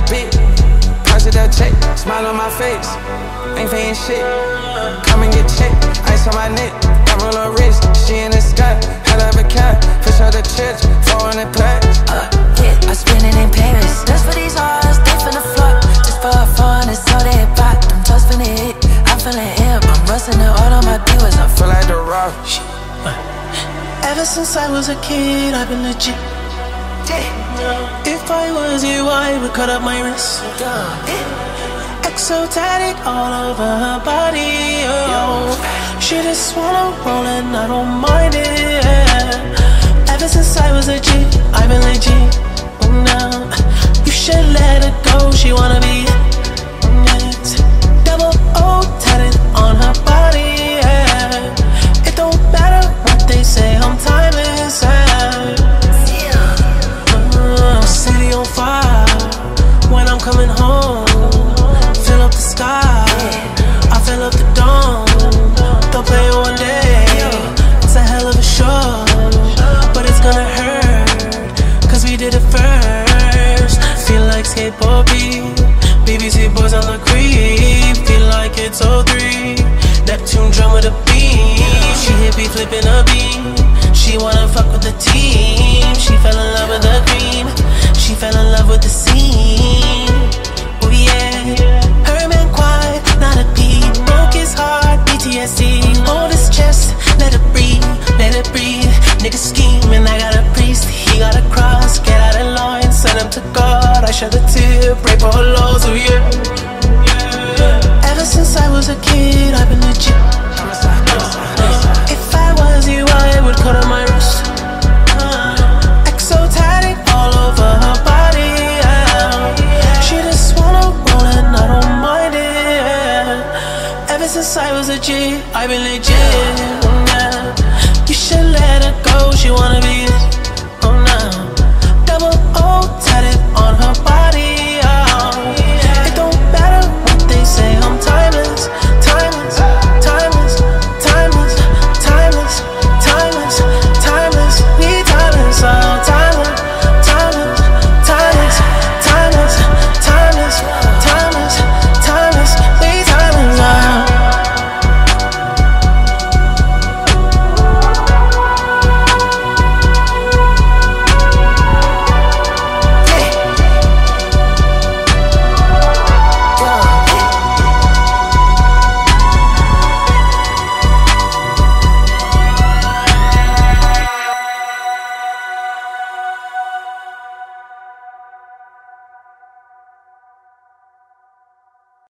bit. Price of that check, smile on my face. Ain't paying shit. Come and get checked. Ice on my neck, got roll her wrist. She in the sky, head of a cat. Fish out the church, 400 packs. Yeah, I spend it in Paris. Just for these hoes, they finna fuck. Just for fun, it's all they bought. Them just finna hit. I'm feeling hip, I'm rusting it all on my viewers. I Feel like the rock. Ever since I was a kid, I've been legit. If I was you, I would cut up my wrist. Exo tatted all over her body, oh. She just wanna roll and I don't mind it, yeah. Ever since I was a G, I've been legit. Oh, now you should let her go, she wanna be it. Double O tatted on her body, yeah. It don't matter what they say, I'm timeless, yeah. City on fire when I'm coming home. Fill up the sky, I fill up the dome. They'll play it one day, it's a hell of a show. But it's gonna hurt, cause we did it first. Feel like skateboard beat, BBC boys on the creep. Feel like it's 03, Neptune drum with a beam. She hippie flipping a beam. She wanna fuck with the team. She fell in love with the green. She fell in love with the scene. Oh yeah. Her man quiet, not a beat. Broke his heart, PTSD. Hold his chest, let it breathe, let it breathe. Nigga scheming, I got a priest. He got a cross, get out of line, send him to God. I shed a tear, pray for her loss, oh yeah. Ever since I was a kid, I've been legit. If I was you, I would cut on my wrist. Exo tatted all over her body, yeah. She just wanna roll and I don't mind it, yeah. Ever since I was a G, I've been legit.